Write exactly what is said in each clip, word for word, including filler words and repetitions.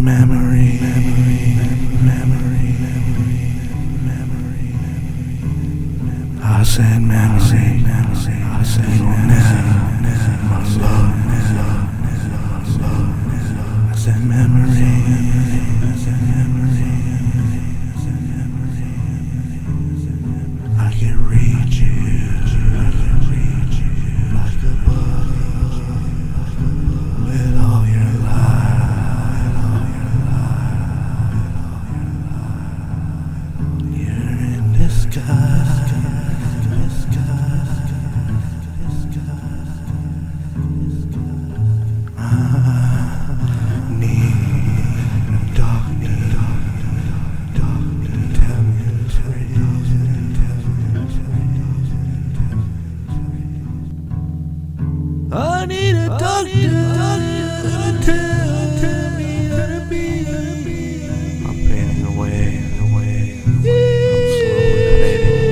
memory, memory, memory, memory. I said memory, memory. I said never, never, my love, love, love. I said memory, I said memory, I said memory. I can read you, I can read you like a bug with all your lies, all your lies. You're in disguise. I need a doctor to tell, tell me how to be. I'm fading away, away, away. I'm slowly fading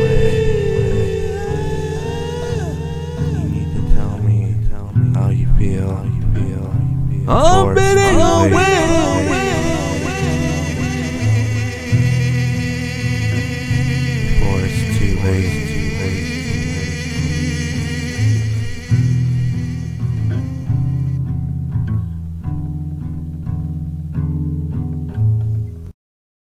away. You need to tell me, tell me how you feel, how you feel, how you feel. I'm fading away. Before it's too late, too late.